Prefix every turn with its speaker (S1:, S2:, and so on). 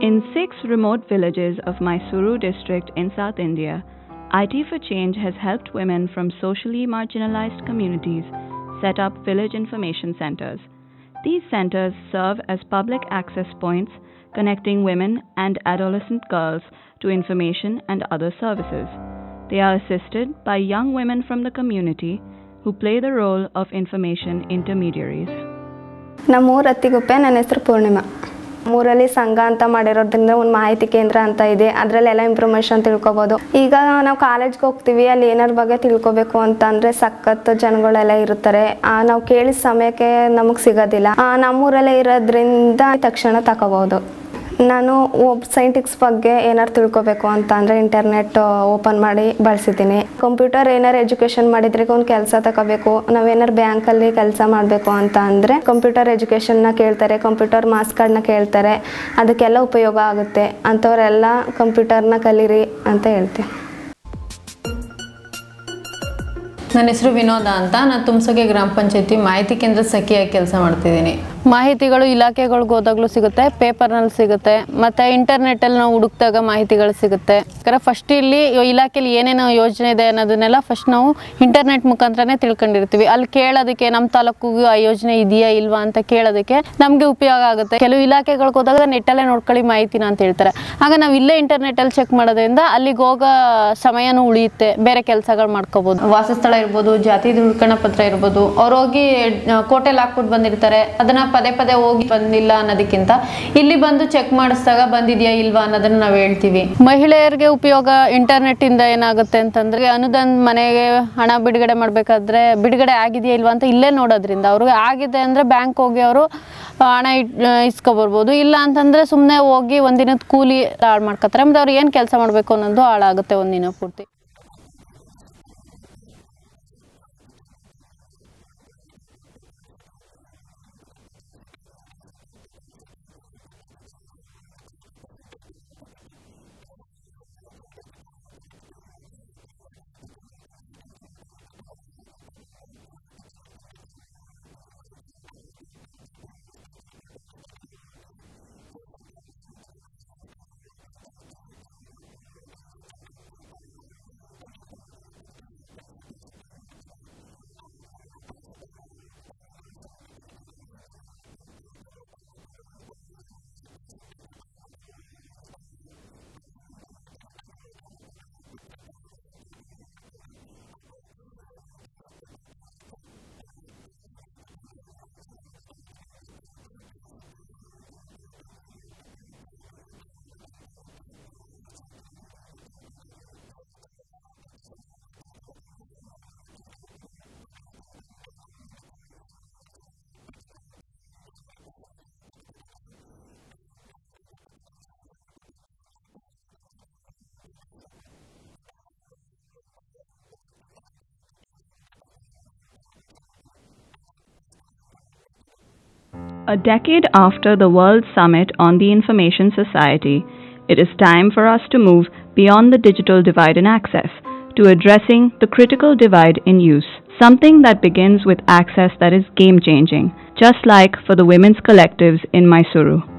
S1: In 6 remote villages of Mysuru district in South India, IT for Change has helped women from socially marginalized communities set up village information centers. These centers serve as public access points connecting women and adolescent girls to information and other services. They are assisted by young women from the community who play the role of information intermediaries.
S2: ನಮ್ಮೂರು ಅತ್ತಿಗುಪ್ಪೆ, ನನ್ನ ಹೆಸರು ಪೂರ್ಣಿಮಾ. ಮೂರಲ್ಲಿ ಸಂಘ ಅಂತ ಮಾಡಿರೋದ್ರಿಂದ ಒಂದು ಮಾಹಿತಿ ಕೇಂದ್ರ ಅಂತ ಇದೆ. ಅದರಲ್ಲೆಲ್ಲ ಇನ್ಫಾರ್ಮೇಷನ್ ತಿಳ್ಕೊಬೋದು. ಈಗ ನಾವು ಕಾಲೇಜ್ಗೆ ಹೋಗ್ತೀವಿ, ಅಲ್ಲಿ ಏನಾರ ಬಗ್ಗೆ ತಿಳ್ಕೊಬೇಕು ಅಂತ ಅಂದರೆ ಸಖತ್ ಜನಗಳೆಲ್ಲ ಇರ್ತಾರೆ. ನಾವು ಕೇಳಿದ ಸಮಯಕ್ಕೆ ನಮಗೆ ಸಿಗೋದಿಲ್ಲ. ನಮ್ಮೂರಲ್ಲೇ ಇರೋದ್ರಿಂದ ತಕ್ಷಣ ತಗೋಬೋದು. ನಾನು ಸೈಂಟಿಕ್ಸ್ ಬಗ್ಗೆ ಏನಾರು ತಿಳ್ಕೊಬೇಕು ಅಂತ ಅಂದರೆ ಇಂಟರ್ನೆಟ್ ಓಪನ್ ಮಾಡಿ ಬಳಸಿದ್ದೀನಿ. ಕಂಪ್ಯೂಟರ್ ಏನಾರು ಎಜುಕೇಷನ್ ಮಾಡಿದ್ರೆ ಒಂದು ಕೆಲಸ ತಗೋಬೇಕು, ನಾವೇನಾರು ಬ್ಯಾಂಕಲ್ಲಿ ಕೆಲಸ ಮಾಡಬೇಕು ಅಂತ ಅಂದರೆ ಕಂಪ್ಯೂಟರ್ ಎಜುಕೇಷನ್ನ ಕೇಳ್ತಾರೆ, ಕಂಪ್ಯೂಟರ್ ಮಾಸ್ ಕಾರ್ಡ್ನ ಕೇಳ್ತಾರೆ. ಅದಕ್ಕೆಲ್ಲ ಉಪಯೋಗ ಆಗುತ್ತೆ. ಅಂಥವರೆಲ್ಲ ಕಂಪ್ಯೂಟರ್ನ ಕಲೀರಿ ಅಂತ ಹೇಳ್ತೀನಿ.
S3: ನನ್ನ ಹೆಸರು ವಿನೋದ ಅಂತ. ನಾನು ತುಮಸಗೆ ಗ್ರಾಮ ಪಂಚಾಯತಿ ಮಾಹಿತಿ ಕೇಂದ್ರ ಸಖಿಯಾಗಿ ಕೆಲಸ ಮಾಡ್ತಿದ್ದೀನಿ. ಮಾಹಿತಿಗಳು ಇಲಾಖೆಗಳಿಗೆ ಹೋದಾಗಲೂ ಸಿಗುತ್ತೆ, ಪೇಪರ್ನಲ್ಲಿ ಸಿಗುತ್ತೆ, ಮತ್ತು ಇಂಟರ್ನೆಟ್ಟಲ್ಲಿ ನಾವು ಹುಡುಕ್ದಾಗ ಮಾಹಿತಿಗಳು ಸಿಗುತ್ತೆ. ಯಾಕಂದರೆ ಫಸ್ಟ್ ಇಲ್ಲಿ ಇಲಾಖೆಯಲ್ಲಿ ಏನೇನೋ ಯೋಜನೆ ಇದೆ ಅನ್ನೋದನ್ನೆಲ್ಲ ಫಸ್ಟ್ ನಾವು ಇಂಟರ್ನೆಟ್ ಮುಖಾಂತರನೇ ತಿಳ್ಕೊಂಡಿರ್ತೀವಿ. ಅಲ್ಲಿ ಕೇಳೋದಕ್ಕೆ ನಮ್ಮ ತಾಲೂಕಿಗೂ ಆ ಯೋಜನೆ ಇದೆಯಾ ಇಲ್ವಾ ಅಂತ ಕೇಳೋದಕ್ಕೆ ನಮಗೆ ಉಪಯೋಗ ಆಗುತ್ತೆ. ಕೆಲವು ಇಲಾಖೆಗಳಿಗೆ ಹೋದಾಗ ನೆಟ್ಟಲ್ಲೇ ನೋಡ್ಕೊಳ್ಳಿ ಮಾಹಿತಿನ ಅಂತ ಹೇಳ್ತಾರೆ. ಆಗ ನಾವು ಇಲ್ಲೇ ಇಂಟರ್ನೆಟ್ಟಲ್ಲಿ ಚೆಕ್ ಮಾಡೋದ್ರಿಂದ ಅಲ್ಲಿಗೆ ಹೋಗೋ ಸಮಯನೂ ಉಳಿಯುತ್ತೆ, ಬೇರೆ ಕೆಲಸಗಳು ಮಾಡ್ಕೋಬೋದು. ವಾಸಸ್ಥಳ ಇರ್ಬೋದು, ಜಾತಿ ಧೃವೀಕರಣ ಪತ್ರ ಇರ್ಬೋದು, ಅವ್ರು ಹೋಗಿ ಕೋಟೆಲ್ ಹಾಕ್ಬಿಟ್ಟು ಬಂದಿರ್ತಾರೆ, ಅದನ್ನ ಪದೇ ಪದೇ ಹೋಗಿ ಬಂದಿಲ್ಲ ಅನ್ನೋದಕ್ಕಿಂತ ಇಲ್ಲಿ ಬಂದು ಚೆಕ್ ಮಾಡಿಸಿದಾಗ ಬಂದಿದೆಯಾ ಇಲ್ವಾ ಅನ್ನೋದನ್ನ ನಾವು ಹೇಳ್ತೀವಿ. ಮಹಿಳೆಯರಿಗೆ ಉಪಯೋಗ ಇಂಟರ್ನೆಟ್ ಇಂದ ಏನಾಗುತ್ತೆ ಅಂತಂದ್ರೆ, ಅನುದಾನ ಮನೆಗೆ ಹಣ ಬಿಡುಗಡೆ ಮಾಡಬೇಕಾದ್ರೆ ಬಿಡುಗಡೆ ಆಗಿದೆಯಾ ಇಲ್ವಾ ಅಂತ ಇಲ್ಲೇ ನೋಡೋದ್ರಿಂದ ಅವ್ರಿಗೆ ಆಗಿದೆ ಅಂದ್ರೆ ಬ್ಯಾಂಕ್ ಹೋಗಿ ಅವರು ಹಣ ಇಸ್ಕೊಬರ್ಬೋದು. ಇಲ್ಲ ಅಂತಂದ್ರೆ ಸುಮ್ಮನೆ ಹೋಗಿ ಒಂದಿನದ ಕೂಲಿ ಹಾಳು ಮಾಡ್ಕೊತಾರೆ. ಮತ್ತೆ ಅವ್ರು ಏನು ಕೆಲಸ ಮಾಡಬೇಕು ಅನ್ನೋದು ಹಾಳಾಗುತ್ತೆ ಒಂದಿನ ಪೂರ್ತಿ.
S1: A decade after the World Summit on the Information Society, it is time for us to move beyond the digital divide in access to addressing the critical divide in use, something that begins with access that is game-changing, just like for the women's collectives in Mysuru.